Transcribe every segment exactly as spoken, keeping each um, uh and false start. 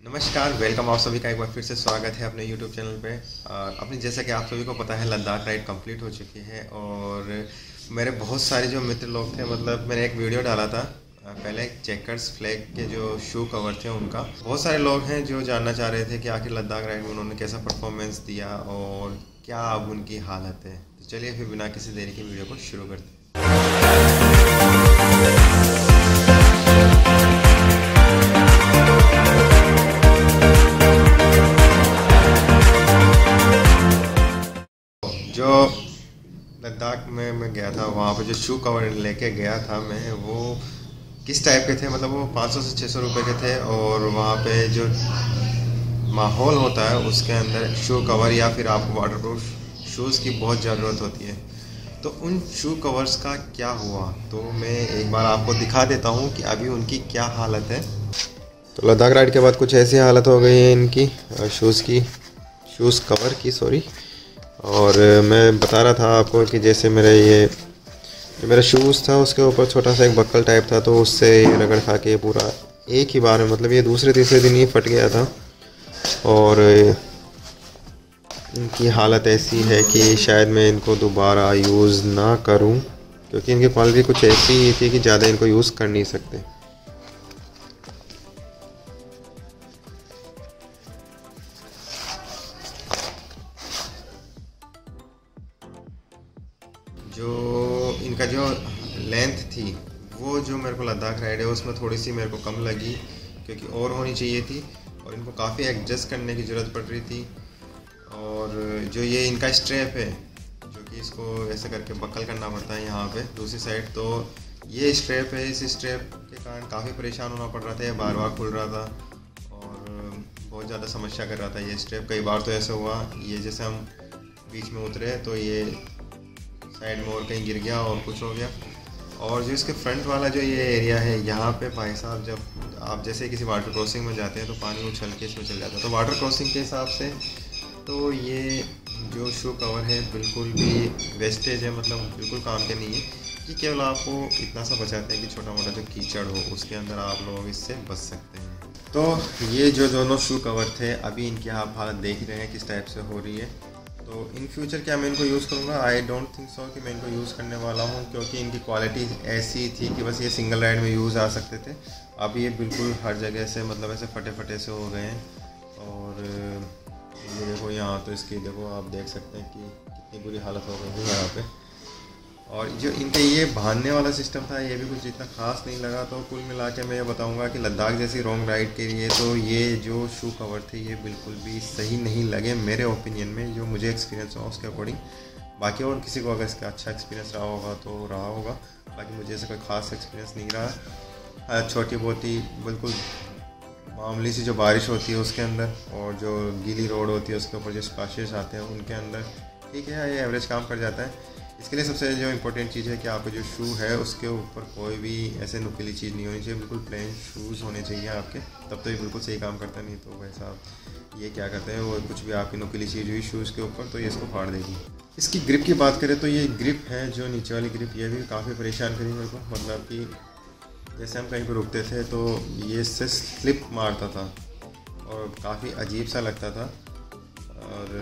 नमस्कार, वेलकम। आप सभी का एक बार फिर से स्वागत है अपने यूट्यूब चैनल पे। और अपने जैसा कि आप सभी को पता है, लद्दाख राइड कंप्लीट हो चुकी है और मेरे बहुत सारे जो मित्र लोग थे, मतलब मैंने एक वीडियो डाला था पहले चेकर्स फ्लैग के जो शू कवर थे उनका। बहुत सारे लोग हैं जो जानना चाह रहे थे कि आखिर लद्दाख राइड में उन्होंने कैसा परफॉर्मेंस दिया और क्या अब उनकी हालत है। तो चलिए फिर बिना किसी देरी की वीडियो को शुरू करते हैं। जो लद्दाख में मैं गया था, वहाँ पे जो शू कवर लेके गया था मैं, वो किस टाइप के थे, मतलब वो पाँच सौ से छः सौ रुपये के थे। और वहाँ पे जो माहौल होता है उसके अंदर शू कवर या फिर आपको वाटरप्रूफ शूज़ की बहुत ज़रूरत होती है। तो उन शू कवर्स का क्या हुआ, तो मैं एक बार आपको दिखा देता हूँ कि अभी उनकी क्या हालत है। तो लद्दाख राइड के बाद कुछ ऐसी हालत हो गई है इनकी शूज़ की, शूज़ कवर की, सॉरी। और मैं बता रहा था आपको कि जैसे मेरे ये जो मेरा शूज़ था उसके ऊपर छोटा सा एक बक्कल टाइप था, तो उससे ये रगड़ खा के पूरा एक ही बार में, मतलब ये दूसरे तीसरे दिन ही फट गया था। और इनकी हालत ऐसी है कि शायद मैं इनको दोबारा यूज़ ना करूं, क्योंकि इनकी क्वालिटी कुछ ऐसी ही थी कि ज़्यादा इनको यूज़ कर नहीं सकते। जो इनका जो लेंथ थी वो जो मेरे को लद्दाख राइड है उसमें थोड़ी सी मेरे को कम लगी, क्योंकि और होनी चाहिए थी और इनको काफ़ी एडजस्ट करने की ज़रूरत पड़ रही थी। और जो ये इनका स्ट्रैप है, जो कि इसको ऐसे करके बक्कल करना पड़ता है यहाँ पे दूसरी साइड, तो ये स्ट्रैप है, इस स्ट्रैप के कारण काफ़ी परेशान होना पड़ रहा था। ये बार बार खुल रहा था और बहुत ज़्यादा समस्या कर रहा था ये स्ट्रैप। कई बार तो ऐसा हुआ, ये जैसे हम बीच में उतरे तो ये साइड में और कहीं गिर गया और कुछ हो गया। और जो इसके फ्रंट वाला जो ये एरिया है, यहाँ पे भाई साहब, जब आप जैसे किसी वाटर क्रॉसिंग में जाते हैं तो पानी उछल के इसमें चल जाता है। तो वाटर क्रॉसिंग के हिसाब से तो ये जो शू कवर है बिल्कुल भी वेस्टेज है, मतलब बिल्कुल काम के नहीं है। कि केवल आपको इतना सा बचाते हैं कि छोटा मोटा जो कीचड़ हो उसके अंदर आप लोग इससे बच सकते हैं। तो ये जो दोनों शू कवर थे, अभी इनकी आप हालत देख ही रहे हैं किस टाइप से हो रही है। तो इन फ्यूचर क्या मैं इनको यूज़ करूँगा? आई डोंट थिंक सो कि मैं इनको यूज़ करने वाला हूँ, क्योंकि इनकी क्वालिटी ऐसी थी कि बस ये सिंगल राइड में यूज़ आ सकते थे। अब ये बिल्कुल हर जगह से, मतलब ऐसे फटे फटे से हो गए हैं। और ये देखो यहाँ, तो इसकी देखो आप देख सकते हैं कि कितनी बुरी हालत हो गई है यहाँ पे। और जो इनका ये बांधने वाला सिस्टम था, ये भी कुछ इतना ख़ास नहीं लगा। तो कुल मिला के मैं ये बताऊँगा कि लद्दाख जैसी लॉन्ग राइड के लिए तो ये जो शू कवर थे ये बिल्कुल भी सही नहीं लगे मेरे ओपिनियन में, जो मुझे एक्सपीरियंस हुआ उसके अकॉर्डिंग। बाकी और किसी को अगर इसका अच्छा एक्सपीरियंस रहा होगा तो रहा होगा, बाकी मुझे ऐसा कोई ख़ास एक्सपीरियंस नहीं रहा। छोटी बहुत ही बिल्कुल मामूली सी जो बारिश होती है उसके अंदर, और जो गीली रोड होती है उसके ऊपर जो स्प्लैशेस आते हैं उनके अंदर ठीक है, ये एवरेज काम कर जाता है। इसके लिए सबसे जो इम्पोर्टेंट चीज़ है कि आपका जो शू है उसके ऊपर कोई भी ऐसे नुकीली चीज़ नहीं होनी चाहिए, बिल्कुल प्लेन शूज़ होने चाहिए आपके, तब तो ये बिल्कुल सही काम करता। नहीं तो वैसा ये क्या करते हैं, वो कुछ भी आपकी नुकीली चीज़ हुई शूज़ के ऊपर तो ये इसको फाड़ देगी। इसकी ग्रिप की बात करें तो ये ग्रिप है जो नीचे वाली ग्रिप, ये भी काफ़ी परेशान करी मेरे को। मतलब कि जैसे हम कहीं पर रुकते थे तो ये इससे स्लिप मारता था और काफ़ी अजीब सा लगता था। और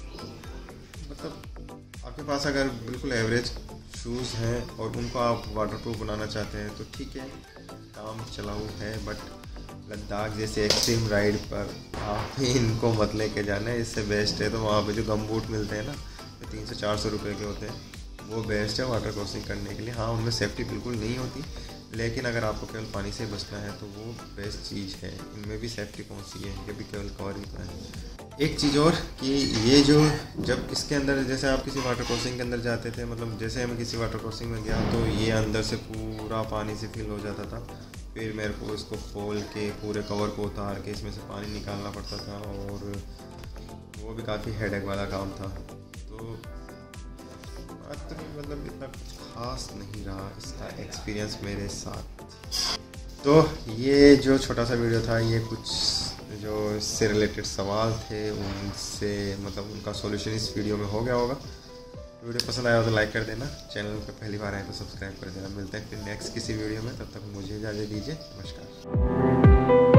मतलब आपके पास अगर बिल्कुल एवरेज शूज़ हैं और उनको आप वाटरप्रूफ बनाना चाहते हैं तो ठीक है, काम चलाऊ है। बट लद्दाख जैसे एक्सट्रीम राइड पर आप इनको मत लेके जाना है, इससे बेस्ट है तो वहाँ पे जो गम बूट मिलते हैं ना, जो तीन सौ चार सौ रुपये के होते हैं, वो बेस्ट है वाटर क्रॉसिंग करने के लिए। हाँ, उनमें सेफ्टी बिल्कुल नहीं होती, लेकिन अगर आपको केवल पानी से बचना है तो वो बेस्ट चीज़ है। इनमें भी सेफ्टी कौन सी है, ये भी केवल कवर ही है। एक चीज़ और कि ये जो जब इसके अंदर, जैसे आप किसी वाटर क्रॉसिंग के अंदर जाते थे, मतलब जैसे मैं किसी वाटर क्रॉसिंग में गया तो ये अंदर से पूरा पानी से फिल हो जाता था। फिर मेरे को इसको खोल के पूरे कवर को उतार के इसमें से पानी निकालना पड़ता था, और वो भी काफ़ी हेडेक वाला काम था। तो मतलब इतना कुछ खास नहीं रहा इसका एक्सपीरियंस मेरे साथ। तो ये जो छोटा सा वीडियो था, ये कुछ जो इससे रिलेटेड सवाल थे उनसे, मतलब उनका सॉल्यूशन इस वीडियो में हो गया होगा। वीडियो पसंद आया हो तो लाइक कर देना, चैनल पर पहली बार आए तो सब्सक्राइब कर देना। मिलते हैं फिर नेक्स्ट किसी वीडियो में, तब तक मुझे इजाज़त दीजिए। नमस्कार।